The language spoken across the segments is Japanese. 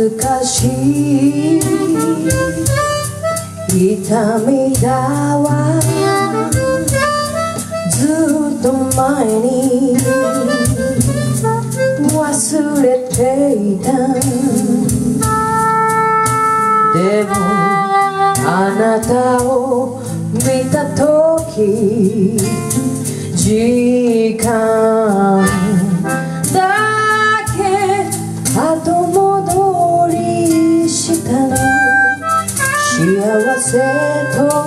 懐かしい痛みだわずっと前に忘れていたでもあなたを見たとき時間だけ後戻りしたの幸せと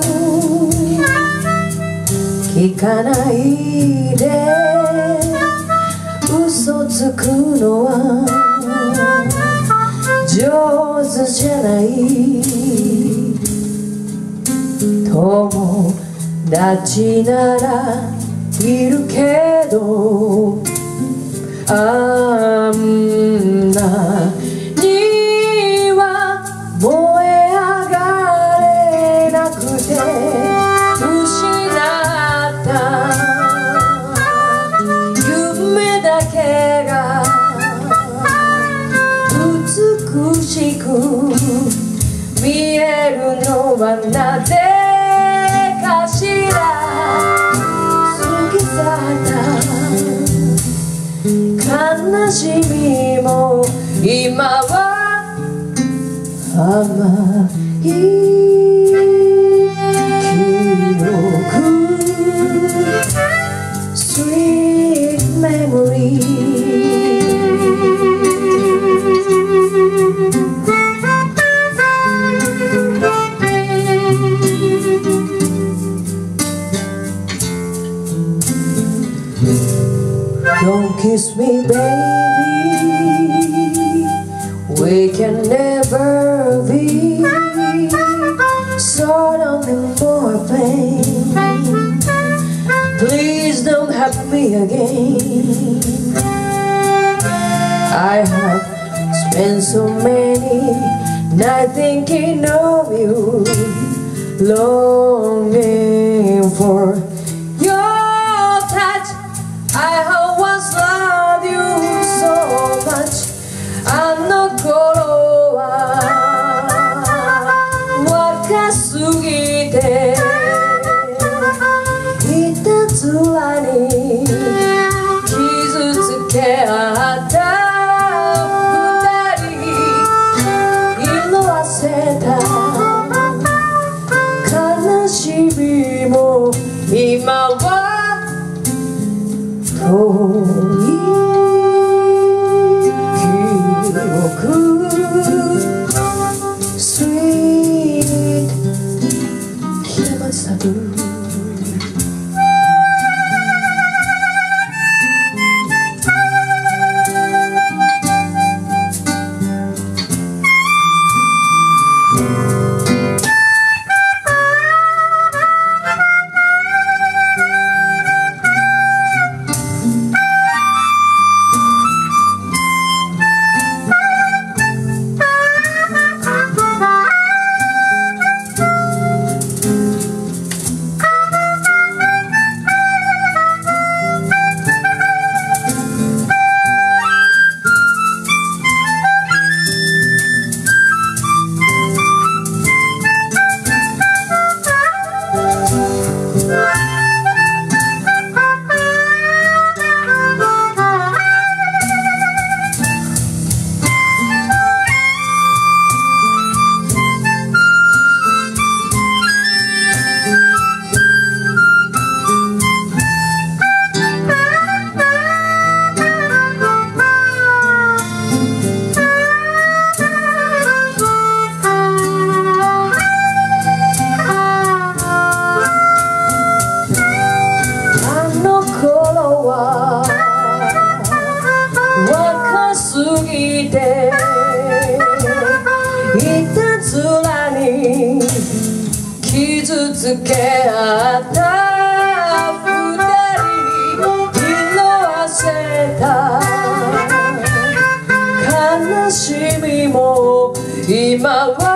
聞かないで嘘つくのは上手じゃない友達ならいるけどあんなには燃え上がれなくて失った夢だけが美しく見えるのはなぜかしら過ぎ去った悲しみも今は甘い記憶 Sweet memory Don't kiss me, baby. We can never be so lonely for pain. Please don't hurt me again. I have spent so many nights thinking of you, longing for your touch. I once loved you so much. あの頃は若すぎていたずらに傷つけ合った二人色あせた悲しみも今は遠い記憶 Sweet 平松悟若すぎていたずらに傷つけ合った二人色あせた悲しみも今は